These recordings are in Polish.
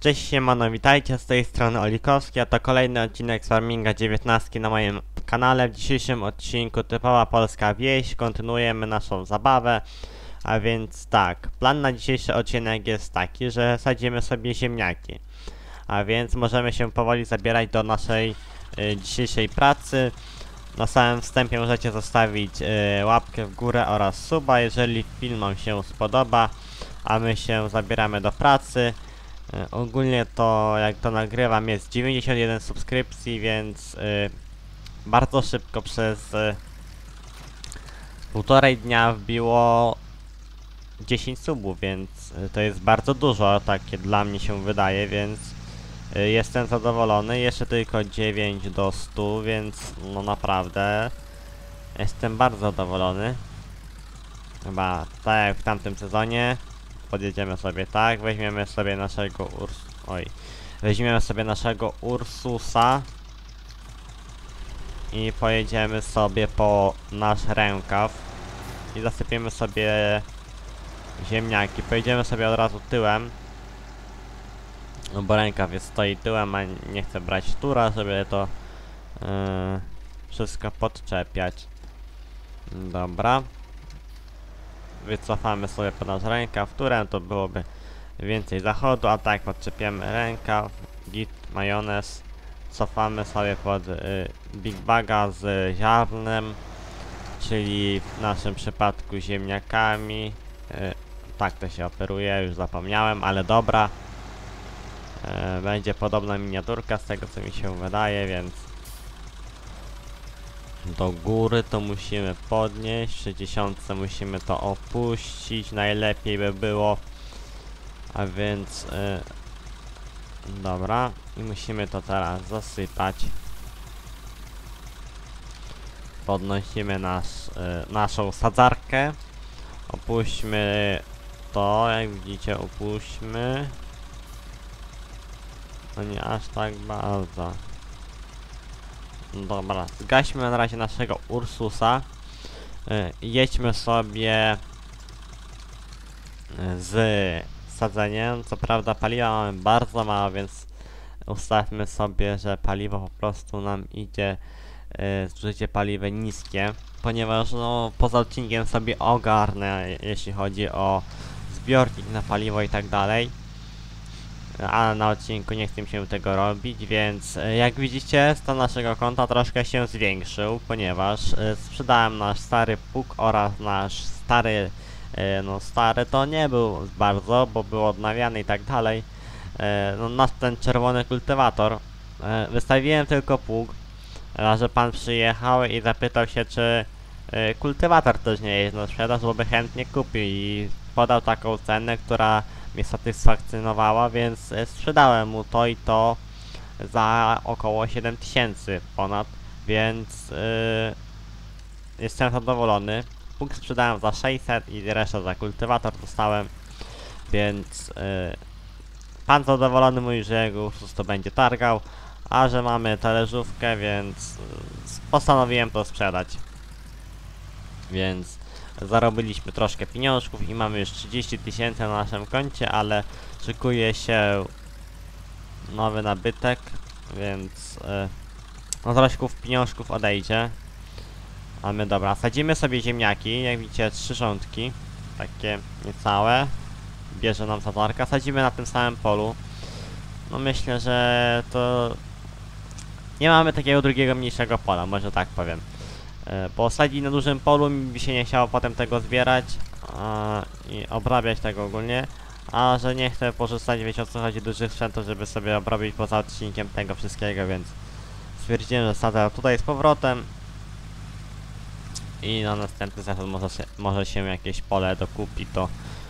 Cześć, siemano, witajcie, z tej strony Olikowski, a to kolejny odcinek z Farminga 19 na moim kanale. W dzisiejszym odcinku typowa polska wieś, kontynuujemy naszą zabawę. A więc tak, plan na dzisiejszy odcinek jest taki, że sadzimy sobie ziemniaki. A więc możemy się powoli zabierać do naszej dzisiejszej pracy. Na samym wstępie możecie zostawić łapkę w górę oraz suba, jeżeli film wam się spodoba. A my się zabieramy do pracy. Ogólnie to, jak to nagrywam, jest 91 subskrypcji, więc bardzo szybko przez półtorej dnia wbiło 10 subów, więc to jest bardzo dużo, takie dla mnie się wydaje, więc jestem zadowolony. Jeszcze tylko 9 do 100, więc no naprawdę jestem bardzo zadowolony. Chyba tak jak w tamtym sezonie. Podjedziemy sobie tak, weźmiemy sobie naszego Ursusa i pojedziemy sobie po nasz rękaw i zasypiemy sobie ziemniaki. Pojedziemy sobie od razu tyłem, no bo rękaw stoi tyłem, a nie chcę brać tura, żeby to wszystko podczepiać. Dobra. Wycofamy sobie pod nasz rękaw, którym to byłoby więcej zachodu, a tak podczepiamy rękaw, git, majonez, cofamy sobie pod Big Baga z ziarnem, czyli w naszym przypadku ziemniakami. Tak to się operuje, już zapomniałem, ale dobra. Będzie podobna miniaturka z tego co mi się wydaje, więc do góry to musimy podnieść, w 60 musimy to opuścić, najlepiej by było, a więc dobra, i musimy to teraz zasypać. Podnosimy naszą sadzarkę, opuśćmy to, jak widzicie, opuśćmy, no nie aż tak bardzo. Dobra, zgaśmy na razie naszego Ursusa. Jedźmy sobie z sadzeniem. Co prawda paliwa mamy bardzo mało, więc ustawmy sobie, że paliwo po prostu nam idzie, zużycie paliwa niskie, ponieważ no, poza odcinkiem sobie ogarnę, jeśli chodzi o zbiornik na paliwo i tak dalej. Ale na odcinku nie chcę się tego robić, więc jak widzicie, stan naszego konta troszkę się zwiększył, ponieważ sprzedałem nasz stary pług oraz nasz stary, no stary to nie był bardzo, bo był odnawiany i tak dalej, no nasz ten czerwony kultywator. Wystawiłem tylko pług, a że pan przyjechał i zapytał się, czy kultywator też nie jest na sprzedaż, bo by chętnie kupił i podał taką cenę, która mnie satysfakcjonowała, więc sprzedałem mu to i to za około 7000 ponad, więc jestem zadowolony. Pług sprzedałem za 600 i resztę za kultywator dostałem, więc pan zadowolony mówi, że jego Ursus to będzie targał, a że mamy talerzówkę, więc postanowiłem to sprzedać. Więc zarobiliśmy troszkę pieniążków i mamy już 30 000 na naszym koncie, ale szykuje się nowy nabytek, więc no troszkę pieniążków odejdzie. A my dobra, sadzimy sobie ziemniaki, jak widzicie 3 rządki, takie niecałe, bierze nam sadzarka, sadzimy na tym samym polu. No myślę, że to nie mamy takiego drugiego mniejszego pola, może tak powiem. Bo sadzić na dużym polu mi by się nie chciało potem tego zbierać i obrabiać tego ogólnie, a że nie chcę pozostawić, wiecie o co chodzi, dużych sprzętów, żeby sobie obrobić poza odcinkiem tego wszystkiego, więc stwierdziłem, że sadzę tutaj z powrotem i na następny sezon może się jakieś pole dokupi, to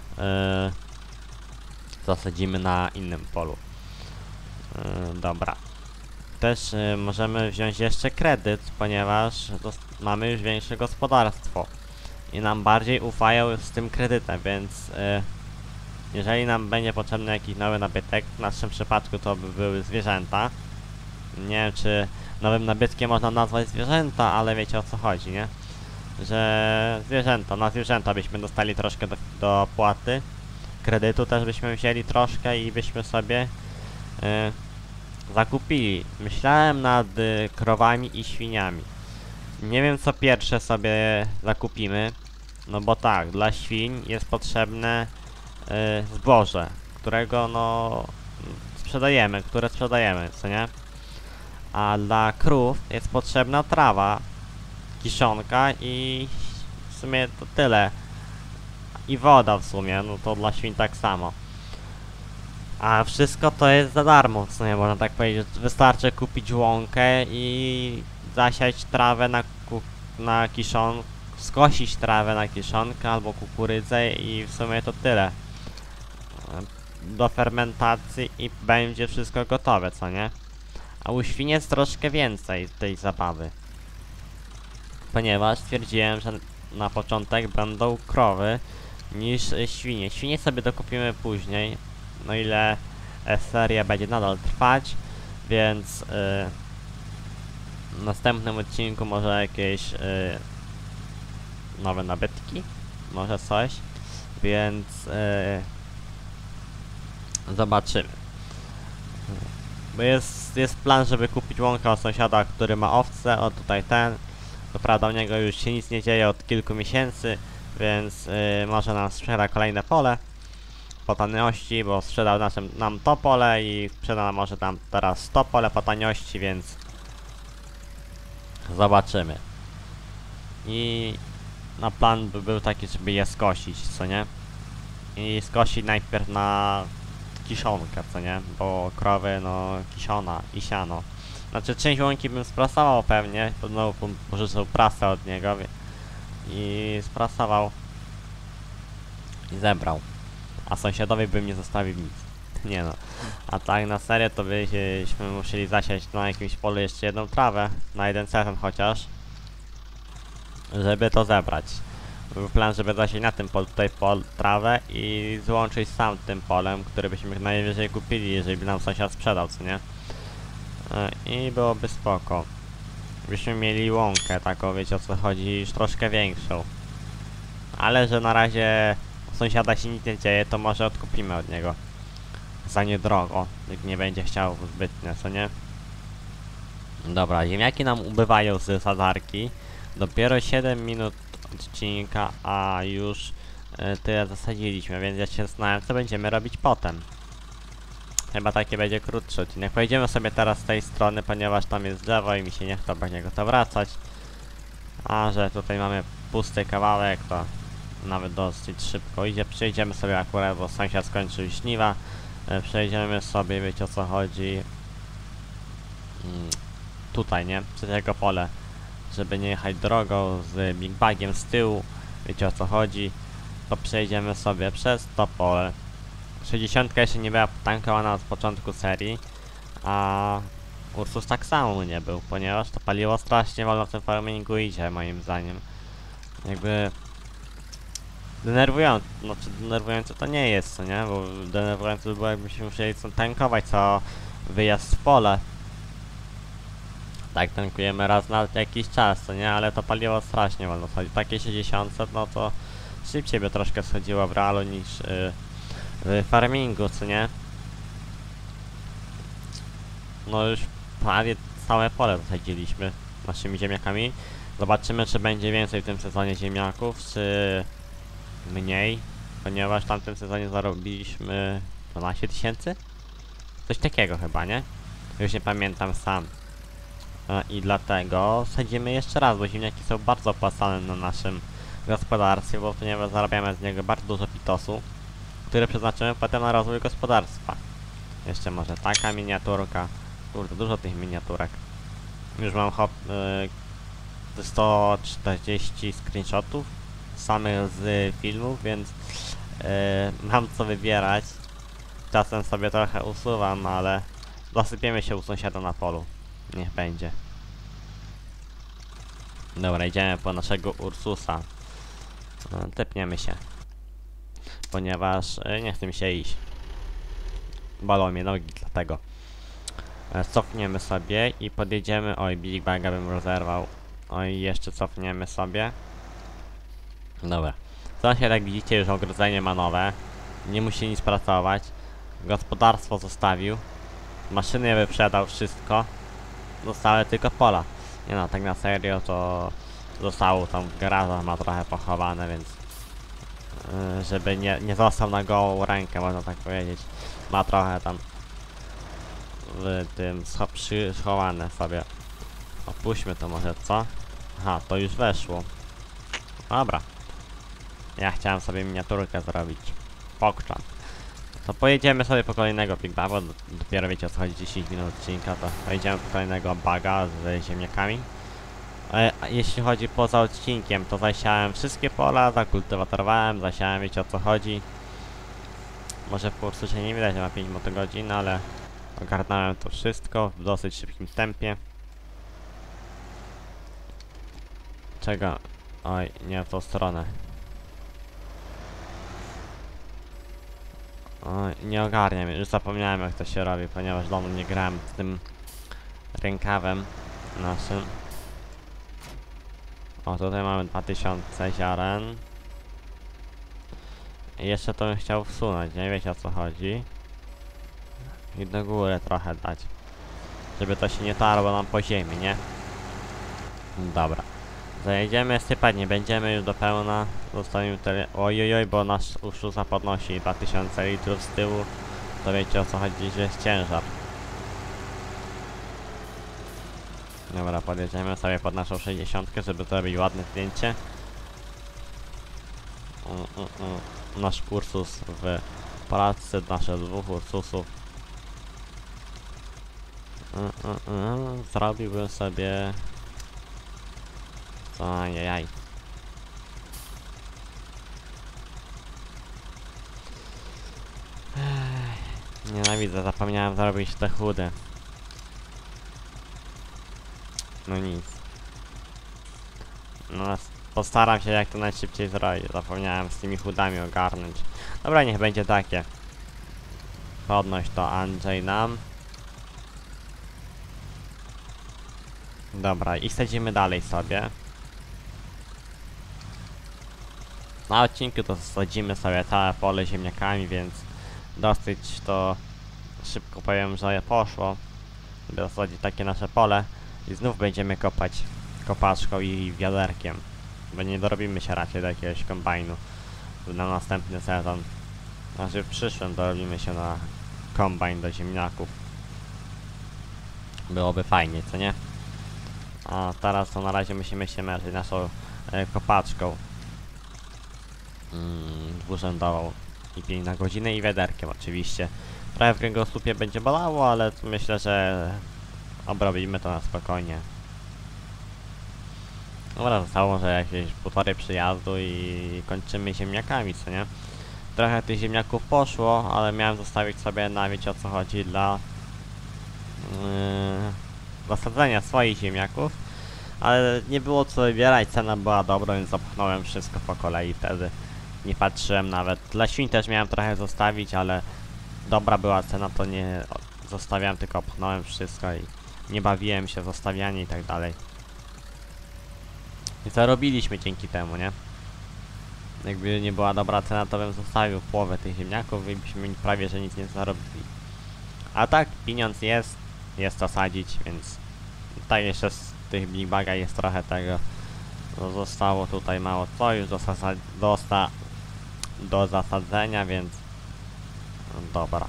zasadzimy na innym polu. Dobra. Też możemy wziąć jeszcze kredyt, ponieważ mamy już większe gospodarstwo i nam bardziej ufają z tym kredytem, więc jeżeli nam będzie potrzebny jakiś nowy nabytek, w naszym przypadku to by były zwierzęta. Nie wiem, czy nowym nabytkiem można nazwać zwierzęta, ale wiecie o co chodzi, nie? Że na zwierzęta byśmy dostali troszkę do płaty, kredytu też byśmy wzięli troszkę i byśmy sobie zakupili. Myślałem nad krowami i świniami. Nie wiem, co pierwsze sobie zakupimy. No bo tak, dla świń jest potrzebne zboże, którego no które sprzedajemy, co nie? A dla krów jest potrzebna trawa, kiszonka i w sumie to tyle. I woda w sumie, no to dla świń tak samo. A wszystko to jest za darmo, w sumie można tak powiedzieć. Wystarczy kupić łąkę i zasiać trawę na kiszonkę, skosić trawę na kiszonkę albo kukurydzę i w sumie to tyle. Do fermentacji i będzie wszystko gotowe, co nie? A u świń jest troszkę więcej tej zabawy. Ponieważ stwierdziłem, że na początek będą krowy niż świnie. Świnie sobie dokupimy później, no ile seria będzie nadal trwać, więc w następnym odcinku może jakieś nowe nabytki, może coś, więc zobaczymy. Bo jest plan, żeby kupić łąkę od sąsiada, który ma owce, o tutaj ten. Co prawda u niego już się nic nie dzieje od kilku miesięcy, więc może nam sprzeda kolejne pole po taniości, bo sprzedał nam to pole i sprzeda nam może tam teraz to pole po taniości, więc zobaczymy. I na plan by był taki, żeby je skosić, co nie? I skosić najpierw na kiszonkę, co nie? Bo krowy, no, kiszona i siano. Znaczy, część łąki bym sprasował pewnie, znowu pożyczył prasę od niego i sprasował i zebrał. A sąsiadowi bym nie zostawił nic. Nie no. A tak na serio to byśmy musieli zasiać na jakimś polu jeszcze jedną trawę, na jeden sezon chociaż, żeby to zebrać. Był plan, żeby zasiać na tym polu tutaj trawę i złączyć sam tym polem, który byśmy najwyżej kupili, jeżeli by nam sąsiad sprzedał, co nie? I byłoby spoko. Byśmy mieli łąkę taką, wiecie o co chodzi, już troszkę większą. Ale że na razie sąsiada się nic nie dzieje, to może odkupimy od niego. Za niedrogo, nikt nie będzie chciał zbytnio, co nie? Dobra, ziemniaki nam ubywają z sadzarki. Dopiero 7 minut odcinka, a już tyle zasadziliśmy, więc ja się zastanawiam, co będziemy robić potem. Chyba taki będzie krótszy odcinek. Pojedziemy sobie teraz z tej strony, ponieważ tam jest drzewo i mi się nie chce do niego to wracać. A że tutaj mamy pusty kawałek, to nawet dosyć szybko idzie. Przejdziemy sobie akurat, bo sąsiad skończył żniwa. Przejdziemy sobie, wiecie o co chodzi. Tutaj, nie? Przez jego pole. Żeby nie jechać drogą z Big Bagiem z tyłu. Wiecie o co chodzi. To przejdziemy sobie przez to pole. 60 jeszcze nie była tankowana od początku serii, a Ursus tak samo nie był, ponieważ to paliwo strasznie wolno w tym farmingu idzie, moim zdaniem. Jakby denerwujące to nie jest, co nie? Bo denerwujące by było, jakbyśmy musieli tankować co wyjazd w pole. Tak tankujemy raz na jakiś czas, co nie? Ale to paliwo strasznie wolno schodzi. Takie 60, no to szybciej by troszkę schodziło w realu niż w farmingu, co nie? No już prawie całe pole zasadziliśmy naszymi ziemniakami. Zobaczymy, czy będzie więcej w tym sezonie ziemniaków, czy mniej, ponieważ w tamtym sezonie zarobiliśmy 12 000? Coś takiego chyba, nie? Już nie pamiętam sam. I dlatego sadzimy jeszcze raz, bo ziemniaki są bardzo opłacalne na naszym gospodarstwie, bo ponieważ zarabiamy z niego bardzo dużo pitosu, które przeznaczymy potem na rozwój gospodarstwa. Jeszcze może taka miniaturka. Kurde, dużo tych miniaturek. Już mam 140 screenshotów samych z filmów, więc mam co wybierać. Czasem sobie trochę usuwam, ale zasypiemy się u sąsiada na polu. Niech będzie. Dobra, idziemy po naszego Ursusa. Tepniemy się. Ponieważ nie chcę mi się iść. Bolą mnie nogi, dlatego. Cofniemy sobie i podjedziemy. Oj, Big Baga bym rozerwał. Oj, jeszcze cofniemy sobie. Dobra. Sąsiad, jak widzicie, już ogrodzenie ma nowe. Nie musi nic pracować. Gospodarstwo zostawił. Maszyny wyprzedał wszystko. Zostały tylko pola. Nie no, tak na serio to zostało tam w garażach, ma trochę pochowane, więc żeby nie został na gołą rękę, można tak powiedzieć. Ma trochę tam w tym schowane sobie. Opuśćmy to może, co? Aha, to już weszło. Dobra. Ja chciałem sobie miniaturkę zrobić. Pokczam. To pojedziemy sobie po kolejnego Big Baba, bo dopiero wiecie o co chodzi, 10 minut odcinka, to pojedziemy po kolejnego baga z ziemniakami. A jeśli chodzi poza odcinkiem, to zasiałem wszystkie pola, zakultywatorowałem, zasiałem, wiecie o co chodzi. Może po prostu się nie widać, że ma 5 motogodzin, ale ogarnąłem to wszystko w dosyć szybkim tempie. Czego? Oj, nie w tą stronę. Oj, nie ogarniam, już zapomniałem jak to się robi, ponieważ dawno nie grałem z tym rękawem naszym. O, tutaj mamy 2000 ziaren. I jeszcze to bym chciał wsunąć, nie wiecie o co chodzi. I do góry trochę dać. Żeby to się nie tarło nam po ziemi, nie? Dobra. Zajedziemy sypać, nie będziemy już do pełna. Zostawimy tyle. Ojojoj, bo nasz uszusa podnosi 2000 litrów z tyłu. To wiecie o co chodzi, że jest ciężar. Dobra, podjedziemy sobie pod naszą 60, żeby zrobić ładne zdjęcie. Nasz Ursus w pracy, nasze dwóch Ursusów. Zrobiłbym sobie... Ajajaj. Nienawidzę, zapomniałem zrobić te chudy. No nic. No, postaram się jak to najszybciej zrobić. Zapomniałem z tymi chudami ogarnąć. Dobra, niech będzie takie. Podnoś to Andrzej nam. Dobra, i sadzimy dalej sobie. Na odcinku to sadzimy sobie całe pole ziemniakami, więc dosyć to szybko powiem, że poszło. Żeby zasadzić takie nasze pole. I znów będziemy kopać kopaczką i wiaderkiem. Bo nie dorobimy się raczej do jakiegoś kombajnu na następny sezon. Znaczy w przyszłym dorobimy się na kombajn do ziemniaków. Byłoby fajnie, co nie? A teraz to na razie musimy się męczyć naszą kopaczką. Dwurzędową i 5 na godzinę i wiaderkiem oczywiście. Trochę w kręgosłupie będzie bolało, ale myślę, że obrobimy to na spokojnie. Dobra, zostało może jakieś półtorej przyjazdu i kończymy ziemniakami, co nie? Trochę tych ziemniaków poszło, ale miałem zostawić sobie na, wiecie o co chodzi, dla zasadzenia swoich ziemniaków. Ale nie było co wybierać, cena była dobra, więc zapchnąłem wszystko po kolei wtedy. Nie patrzyłem nawet. Dla świń też miałem trochę zostawić, ale dobra była cena, to nie zostawiałem, tylko pchnąłem wszystko i nie bawiłem się zostawianie i tak dalej. I zarobiliśmy dzięki temu, nie? Jakby nie była dobra cena, to bym zostawił połowę tych ziemniaków i byśmy prawie że nic nie zarobili. A tak, pieniądz jest to sadzić, więc tak jeszcze z tych Big Baga jest trochę tego. No, zostało tutaj mało co już do zasadzenia, więc no, dobra.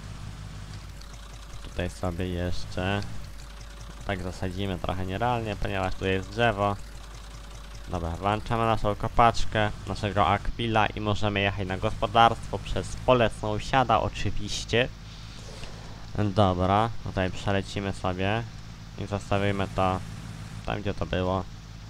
Tutaj sobie jeszcze tak zasadzimy trochę nierealnie, ponieważ tu jest drzewo. Dobra, włączamy naszą kopaczkę, naszego Aquila i możemy jechać na gospodarstwo przez pole sąsiada oczywiście. Dobra, tutaj przelecimy sobie i zostawimy to tam, gdzie to było.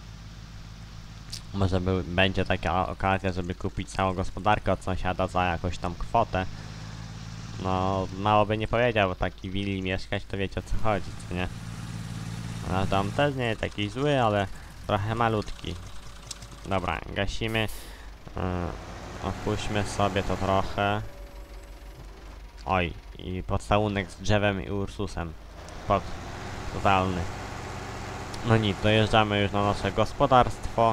Może będzie taka okazja, żeby kupić całą gospodarkę od sąsiada za jakąś tam kwotę. No, mało by nie powiedział, bo taki willi mieszkać, to wiecie o co chodzi, co nie? No, dom też nie jest taki zły, ale trochę malutki. Dobra, gasimy. Opuśćmy sobie to trochę. Oj, i pocałunek z drzewem i Ursusem. Totalny. No nic, dojeżdżamy już na nasze gospodarstwo.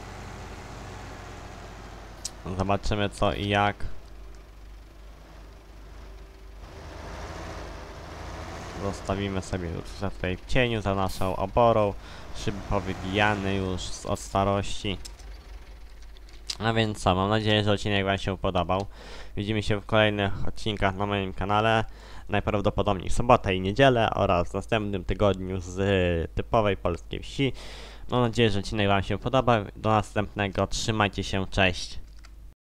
Zobaczymy co i jak. zostawimy sobie już tutaj w cieniu za naszą oborą. Szyby powybijane już od starości. A więc co, mam nadzieję, że odcinek wam się podobał. Widzimy się w kolejnych odcinkach na moim kanale. Najprawdopodobniej w sobotę i niedzielę oraz w następnym tygodniu z typowej polskiej wsi. Mam nadzieję, że odcinek wam się podobał. Do następnego, trzymajcie się, cześć!